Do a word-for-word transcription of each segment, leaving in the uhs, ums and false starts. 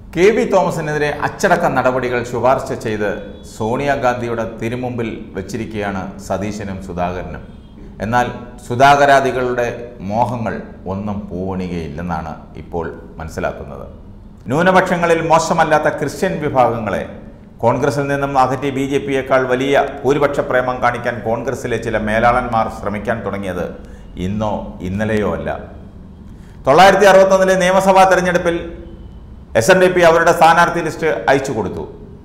K V തോമസിനെതിരെ അച്ചടക്ക നടപടികൾ ശുപാർശ ചെയ്ത് സോണിയാഗാന്ധിയുടെ തിരുമുമ്പിൽ വച്ചിരിക്കുകയാണ് സതീശനും സുധാകരനും. എന്നാൽ സുധാകരാദികളുടെ മോഹങ്ങൾ ഒന്നും പൂവണികയില്ലെന്നാണ് ഇപ്പോൾ മനസ്സിലാക്കുന്നത്. ന്യൂനപക്ഷങ്ങളിൽ മോശമല്ലാത്ത ക്രിസ്ത്യൻ വിഭാഗങ്ങളെ കോൺഗ്രസിൽ നിന്നും അകറ്റി ബി ജെ പിയേക്കാൾ വലിയ ഭൂരിപക്ഷ പ്രേമം കാണിക്കാൻ കോൺഗ്രസിലെ ചില മേലാളന്മാർ ശ്രമിക്കാൻ തുടങ്ങിയത് ഇന്നോ ഇന്നലെയോ അല്ല. തൊള്ളായിരത്തി അറുപത്തൊന്നിലെ നിയമസഭാ തെരഞ്ഞെടുപ്പിൽ എസ് എൻ ഡി പി അവരുടെ സ്ഥാനാർത്ഥി ലിസ്റ്റ് അയച്ചു കൊടുത്തു.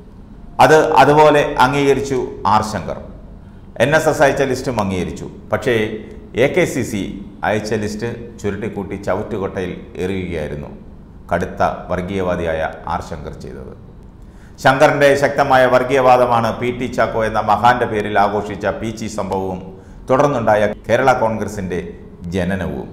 അത് അതുപോലെ അംഗീകരിച്ചു R Shankar. N S S അയച്ച ലിസ്റ്റും അംഗീകരിച്ചു. പക്ഷേ എ കെ സി സി അയച്ച ലിസ്റ്റ് ചുരുട്ടിക്കൂട്ടി ചവിറ്റുകൊട്ടയിൽ എറിയുകയായിരുന്നു കടുത്ത വർഗീയവാദിയായ ആർ ശങ്കർ ചെയ്തത്. ശങ്കറിൻ്റെ ശക്തമായ വർഗീയവാദമാണ് പി ടി ചാക്കോ എന്ന മഹാന്റെ പേരിൽ ആഘോഷിച്ച പീച്ചി സംഭവവും തുടർന്നുണ്ടായ കേരള കോൺഗ്രസിൻ്റെ ജനനവും.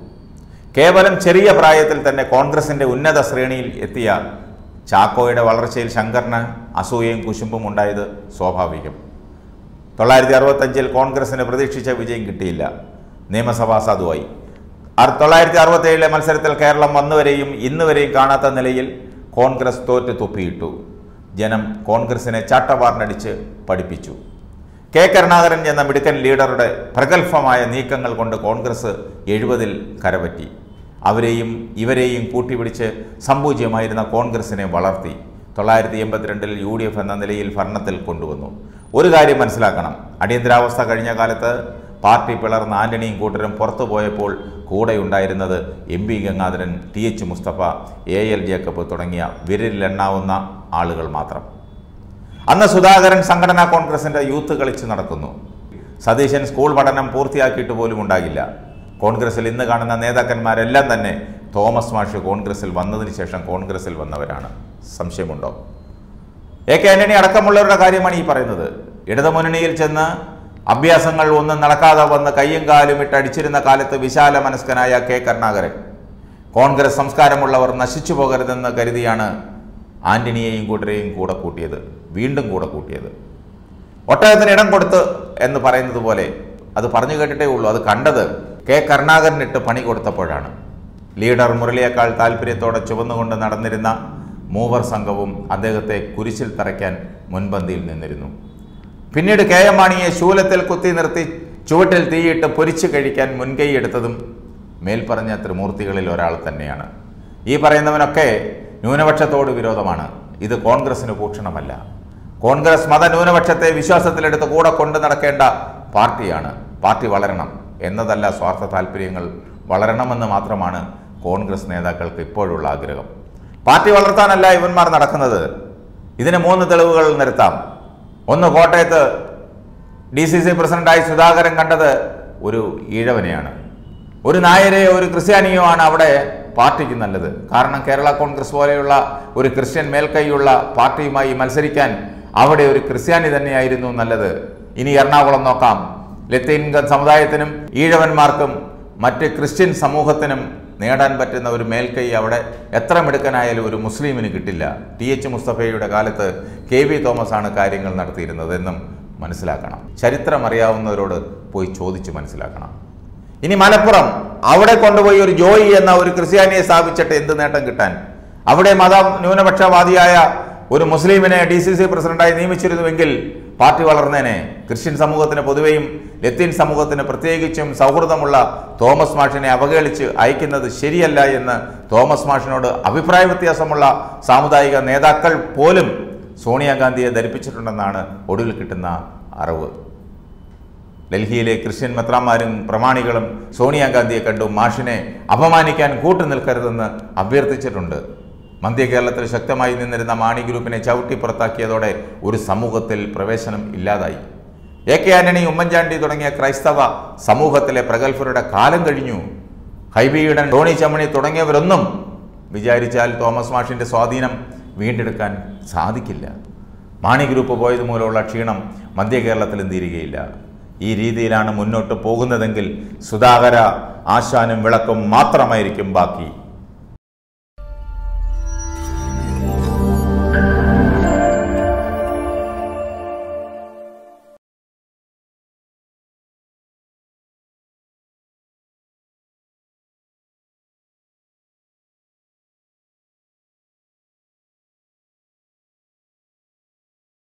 കേവലം ചെറിയ പ്രായത്തിൽ തന്നെ കോൺഗ്രസിൻ്റെ ഉന്നത ശ്രേണിയിൽ എത്തിയ ചാക്കോയുടെ വളർച്ചയിൽ ശങ്കറിന് അസൂയയും കുശുമ്പും ഉണ്ടായത് സ്വാഭാവികം. തൊള്ളായിരത്തി അറുപത്തഞ്ചിൽ കോൺഗ്രസിന് പ്രതീക്ഷിച്ച വിജയം കിട്ടിയില്ല. നിയമസഭാ സാധുവായി. തൊള്ളായിരത്തി അറുപത്തേഴിലെ മത്സരത്തിൽ കേരളം വന്നുവരെയും ഇന്നുവരെയും കാണാത്ത നിലയിൽ കോൺഗ്രസ് തോറ്റ് തുപ്പിയിട്ടു. ജനം കോൺഗ്രസിനെ ചാട്ടവാറിനടിച്ച് പഠിപ്പിച്ചു. കെ കരുണാകരൻ എന്ന മിടുക്കൻ ലീഡറുടെ പ്രഗത്ഭമായ നീക്കങ്ങൾ കൊണ്ട് കോൺഗ്രസ് എഴുപതിൽ കരപറ്റി. അവരെയും ഇവരെയും കൂട്ടിപ്പിടിച്ച് സമ്പൂജ്യമായിരുന്ന കോൺഗ്രസിനെ വളർത്തി തൊള്ളായിരത്തി എൺപത്തിരണ്ടിൽ യു ഡി എഫ് എന്ന നിലയിൽ ഭരണത്തിൽ കൊണ്ടുവന്നു. ഒരു കാര്യം മനസ്സിലാക്കണം, അടിയന്തരാവസ്ഥ കഴിഞ്ഞ കാലത്ത് പാർട്ടി പിളർന്ന ആന്റണിയും കൂട്ടരും പുറത്തു പോയപ്പോൾ കൂടെയുണ്ടായിരുന്നത് M P Gangadharan, T H Mustafa, A L Jacob തുടങ്ങിയ വിരലിലെണ്ണാവുന്ന ആളുകൾ മാത്രം. അന്ന് സുധാകരൻ സംഘടനാ കോൺഗ്രസിൻ്റെ യൂത്ത് കളിച്ച് നടക്കുന്നു. സതീശൻ സ്കൂൾ പഠനം പൂർത്തിയാക്കിയിട്ട് പോലും ഉണ്ടാകില്ല. കോൺഗ്രസിൽ ഇന്ന് കാണുന്ന നേതാക്കന്മാരെല്ലാം തന്നെ തോമസ് മാഷ് കോൺഗ്രസിൽ വന്നതിന് ശേഷം കോൺഗ്രസിൽ വന്നവരാണ്. സംശയമുണ്ടോ? എ കെ ആന്റണി അടക്കമുള്ളവരുടെ കാര്യമാണ് ഈ പറയുന്നത്. ഇടതുമുന്നണിയിൽ ചെന്ന് അഭ്യാസങ്ങൾ ഒന്നും നടക്കാതെ വന്ന് കയ്യും കാലും ഇട്ട് അടിച്ചിരുന്ന കാലത്ത് വിശാല മനസ്കനായ കെ കരുണാകരൻ കോൺഗ്രസ് സംസ്കാരമുള്ളവർ നശിച്ചു പോകരുതെന്ന് കരുതിയാണ് ആന്റണിയെയും കൂട്ടരെയും കൂടെ കൂട്ടിയത്, വീണ്ടും കൂടെ കൂട്ടിയത്. ഒട്ടകത്തിന് ഇടം കൊടുത്ത് എന്ന് പറയുന്നത് പോലെ അത് പറഞ്ഞു കേട്ടിട്ടേ ഉള്ളൂ. അത് കണ്ടത് കെ കരുണാകരനിട്ട് പണി കൊടുത്തപ്പോഴാണ്. ലീഡർ മുരളിയേക്കാൾ താല്പര്യത്തോടെ ചുവന്നുകൊണ്ട് നടന്നിരുന്ന മൂവർ സംഘവും അദ്ദേഹത്തെ കുരിശിൽ തറയ്ക്കാൻ മുൻപന്തിയിൽ നിന്നിരുന്നു. പിന്നീട് കെ എം മാണിയെ ശൂലത്തിൽ കുത്തി നിർത്തി ചുവട്ടിൽ തീയിട്ട് പൊരിച്ചു കഴിക്കാൻ മുൻകൈയെടുത്തതും മേൽപ്പറഞ്ഞ ത്രിമൂർത്തികളിൽ ഒരാൾ തന്നെയാണ്. ഈ പറയുന്നവനൊക്കെ ന്യൂനപക്ഷത്തോട് വിരോധമാണ്. ഇത് കോൺഗ്രസിന് ഭൂഷണമല്ല. കോൺഗ്രസ് മതന്യൂനപക്ഷത്തെ വിശ്വാസത്തിലെടുത്ത് കൂടെ കൊണ്ടു നടക്കേണ്ട പാർട്ടിയാണ്. പാർട്ടി വളരണം എന്നതല്ല, സ്വാർത്ഥ താല്പര്യങ്ങൾ വളരണമെന്ന് മാത്രമാണ് കോൺഗ്രസ് നേതാക്കൾക്ക് ഇപ്പോഴുള്ള ആഗ്രഹം. പാർട്ടി വളർത്താനല്ല ഇവന്മാർ നടക്കുന്നത്. ഇതിന് മൂന്ന് തെളിവുകൾ നിരത്താം. ഒന്ന്, കോട്ടയത്ത് ഡി സി സി പ്രസിഡന്റായി സുധാകരൻ കണ്ടത് ഒരു ഈഴവനെയാണ്. ഒരു നായരെയോ ഒരു ക്രിസ്ത്യാനിയോ ആണ് അവിടെ പാർട്ടിക്ക് നല്ലത്. കാരണം കേരള കോൺഗ്രസ് പോലെയുള്ള ഒരു ക്രിസ്ത്യൻ മേൽക്കൈയുള്ള പാർട്ടിയുമായി മത്സരിക്കാൻ അവിടെ ഒരു ക്രിസ്ത്യാനി തന്നെയായിരുന്നു നല്ലത്. ഇനി എറണാകുളം നോക്കാം. ലത്തീൻ സമുദായത്തിനും ഈഴവന്മാർക്കും മറ്റ് ക്രിസ്ത്യൻ സമൂഹത്തിനും നേടാൻ പറ്റുന്ന ഒരു മേൽക്കൈ അവിടെ എത്ര മിടുക്കനായാലും ഒരു മുസ്ലിമിന് കിട്ടില്ല. ടി എച്ച് മുസ്തഫയുടെ കാലത്ത് കെ വി തോമസ് ആണ് കാര്യങ്ങൾ നടത്തിയിരുന്നതെന്നും മനസ്സിലാക്കണം. ചരിത്രം അറിയാവുന്നവരോട് പോയി ചോദിച്ച് മനസ്സിലാക്കണം. ഇനി മലപ്പുറം, അവിടെ കൊണ്ടുപോയി ഒരു ജോയി എന്ന ഒരു ക്രിസ്ത്യാനിയെ സ്ഥാപിച്ചിട്ട് എന്ത് നേട്ടം കിട്ടാൻ? അവിടെ മത ന്യൂനപക്ഷവാദിയായ ഒരു മുസ്ലിമിനെ ഡി സി സി പ്രസിഡന്റായി നിയമിച്ചിരുന്നുവെങ്കിൽ പാർട്ടി വളർന്നേനെ. ക്രിസ്ത്യൻ സമൂഹത്തിന് പൊതുവെയും ലത്തീൻ സമൂഹത്തിന് പ്രത്യേകിച്ചും സൗഹൃദമുള്ള തോമസ് മാഷിനെ അവഹേളിച്ച് അയക്കുന്നത് ശരിയല്ല എന്ന് തോമസ് മാഷിനോട് അഭിപ്രായ വ്യത്യാസമുള്ള സാമുദായിക നേതാക്കൾ പോലും സോണിയാഗാന്ധിയെ ധരിപ്പിച്ചിട്ടുണ്ടെന്നാണ് ഒടുവിൽ കിട്ടുന്ന അറിവ്. ഡൽഹിയിലെ ക്രിസ്ത്യൻ മെത്രാന്മാരും പ്രമാണികളും സോണിയാഗാന്ധിയെ കണ്ടു മാഷിനെ അപമാനിക്കാൻ കൂട്ടു നിൽക്കരുതെന്ന് അഭ്യർത്ഥിച്ചിട്ടുണ്ട്. മധ്യ കേരളത്തിൽ ശക്തമായി നിന്നിരുന്ന മാണി ഗ്രൂപ്പിനെ ചവിട്ടി പുറത്താക്കിയതോടെ ഒരു സമൂഹത്തിൽ പ്രവേശനം ഇല്ലാതായി. എ കെ ആന്റണി, ഉമ്മൻചാണ്ടി തുടങ്ങിയ ക്രൈസ്തവ സമൂഹത്തിലെ പ്രഗത്ഭരുടെ കാലം കഴിഞ്ഞു. ഹൈബിയുടെ ടോണി ചമ്മണി തുടങ്ങിയവരൊന്നും വിചാരിച്ചാൽ തോമസ് മാഷിൻ്റെ സ്വാധീനം വീണ്ടെടുക്കാൻ സാധിക്കില്ല. മാണി ഗ്രൂപ്പ് പോയത് മൂലമുള്ള ക്ഷീണം മധ്യ കേരളത്തിലും തീരുകയില്ല. ഈ രീതിയിലാണ് മുന്നോട്ട് പോകുന്നതെങ്കിൽ സുധാകര ആശാനും വിളക്കും മാത്രമായിരിക്കും ബാക്കി.